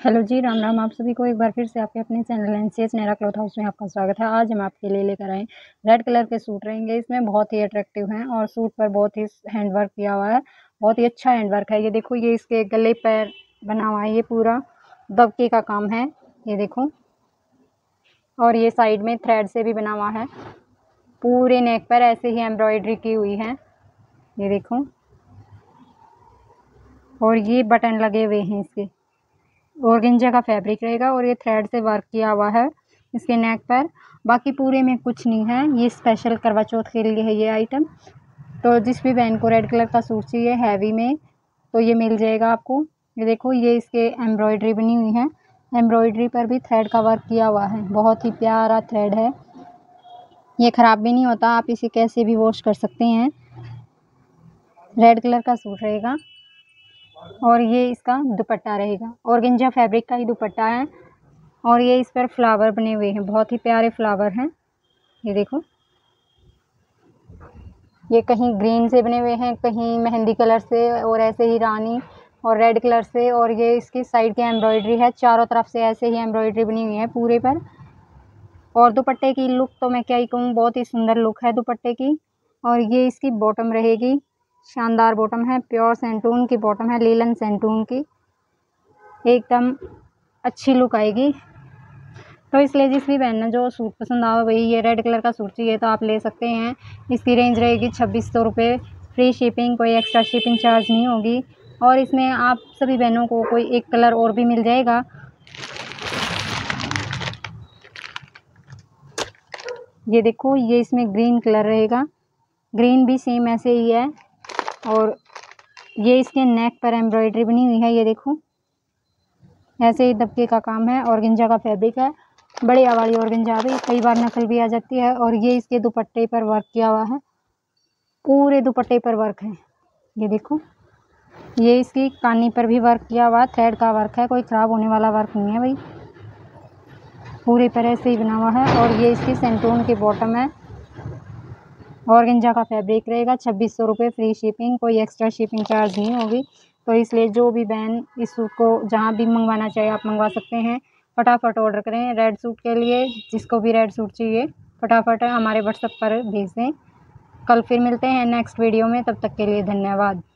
Hello जी, राम राम। आप सभी को एक बार फिर से आपके अपने channel NCH Nehra cloth house में आपका स्वागत है। आज हम आपके लिए लेकर आए रेड कलर के सूट रहेंगे। इसमें बहुत ही अट्रैक्टिव हैं और सूट पर बहुत ही हैंड वर्क किया हुआ है। बहुत ही अच्छा हैंड वर्क है। ये देखो, ये इसके गले पर बना हुआ है। ये पूरा दबके का काम है, ये देखो। और ये साइड में थ्रेड से भी बना हुआ है। पूरे नेक पर ऐसे ही एम्ब्रॉयडरी की हुई है, ये देखो। और ये बटन लगे हुए हैं इसके। ऑर्गेन्जा का फैब्रिक रहेगा और ये थ्रेड से वर्क किया हुआ है इसके नेक पर। बाकी पूरे में कुछ नहीं है। ये स्पेशल करवा चौथ के लिए है ये आइटम। तो जिस भी बहन को रेड कलर का सूट चाहिए हैवी में, तो ये मिल जाएगा आपको। ये देखो, ये इसके एम्ब्रॉयडरी बनी हुई है। एम्ब्रॉयडरी पर भी थ्रेड का वर्क किया हुआ है। बहुत ही प्यारा थ्रेड है। ये ख़राब भी नहीं होता, आप इसे कैसे भी वॉश कर सकते हैं। रेड कलर का सूट रहेगा और ये इसका दुपट्टा रहेगा। ऑर्गेन्जा फैब्रिक का ही दुपट्टा है और ये इस पर फ्लावर बने हुए हैं। बहुत ही प्यारे फ्लावर हैं, ये देखो। ये कहीं ग्रीन से बने हुए हैं, कहीं मेहंदी कलर से, और ऐसे ही रानी और रेड कलर से। और ये इसकी साइड की एम्ब्रॉयडरी है। चारों तरफ से ऐसे ही एम्ब्रॉयडरी बनी हुई है पूरे पर। और दुपट्टे की लुक तो मैं क्या ही कहूँ, बहुत ही सुंदर लुक है दुपट्टे की। और ये इसकी बॉटम रहेगी। शानदार बॉटम है, प्योर सेंटून की बॉटम है, लीलन सेंटून की। एकदम अच्छी लुक आएगी। तो इसलिए जिस भी बहन ने जो सूट पसंद आवे, वही ये रेड कलर का सूट चाहिए तो आप ले सकते हैं। इसकी रेंज रहेगी 2600 रुपये। फ्री शिपिंग, कोई एक्स्ट्रा शिपिंग चार्ज नहीं होगी। और इसमें आप सभी बहनों को कोई एक कलर और भी मिल जाएगा। ये देखो, ये इसमें ग्रीन कलर रहेगा। ग्रीन भी सेम ऐसे ही है। और ये इसके नेक पर एम्ब्रॉयडरी बनी हुई है, ये देखो। ऐसे ही दबके का काम है। ऑर्गेन्जा का फैब्रिक है। बढ़िया वाली ऑर्गेन्जा भी, कई बार नकल भी आ जाती है। और ये इसके दुपट्टे पर वर्क किया हुआ है। पूरे दुपट्टे पर वर्क है, ये देखो। ये इसकी कानी पर भी वर्क किया हुआ, थ्रेड का वर्क है। कोई ख़राब होने वाला वर्क नहीं है भाई, पूरे पर ऐसे ही बना हुआ है। और ये इसकी सेंटून की बॉटम है। ऑर्गेन्जा का फैब्रिक रहेगा। 2600 रुपये, फ्री शिपिंग, कोई एक्स्ट्रा शिपिंग चार्ज नहीं होगी। तो इसलिए जो भी बहन इस सूट को जहाँ भी मंगवाना चाहे आप मंगवा सकते हैं। फटाफट ऑर्डर करें रेड सूट के लिए। जिसको भी रेड सूट चाहिए फटाफट हमारे व्हाट्सएप पर भेज दें। कल फिर मिलते हैं नेक्स्ट वीडियो में, तब तक के लिए धन्यवाद।